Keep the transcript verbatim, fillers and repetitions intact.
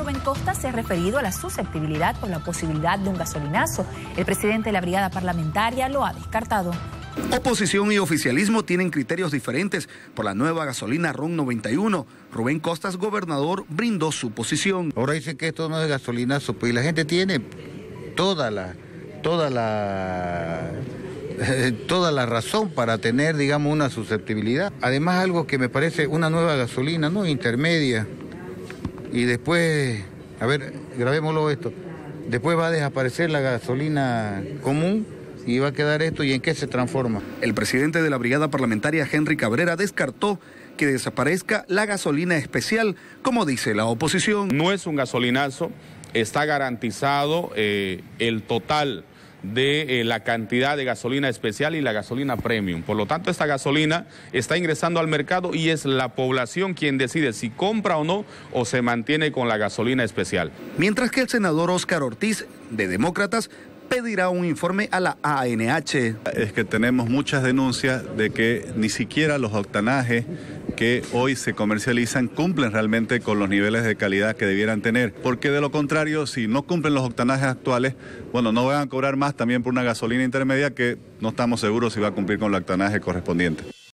Rubén Costa se ha referido a la susceptibilidad por la posibilidad de un gasolinazo. El presidente de la brigada parlamentaria lo ha descartado. Oposición y oficialismo tienen criterios diferentes por la nueva gasolina RON noventa y uno. Rubén Costas, gobernador, brindó su posición. Ahora dicen que esto no es gasolinazo, pues la gente tiene toda la, toda la, eh, toda la razón para tener, digamos, una susceptibilidad. Además, algo que me parece una nueva gasolina, ¿no? Intermedia. Y después, a ver, grabémoslo esto. Después va a desaparecer la gasolina común. Y va a quedar esto, ¿y en qué se transforma? El presidente de la brigada parlamentaria, Henry Cabrera, descartó que desaparezca la gasolina especial, como dice la oposición. No es un gasolinazo, está garantizado eh, el total de eh, la cantidad de gasolina especial y la gasolina premium. Por lo tanto, esta gasolina está ingresando al mercado y es la población quien decide si compra o no o se mantiene con la gasolina especial. Mientras que el senador Óscar Ortiz, de Demócratas, pedirá un informe a la A N H. Es que tenemos muchas denuncias de que ni siquiera los octanajes que hoy se comercializan cumplen realmente con los niveles de calidad que debieran tener, porque de lo contrario, si no cumplen los octanajes actuales, bueno, no van a cobrar más también por una gasolina intermedia que no estamos seguros si va a cumplir con el octanaje correspondiente.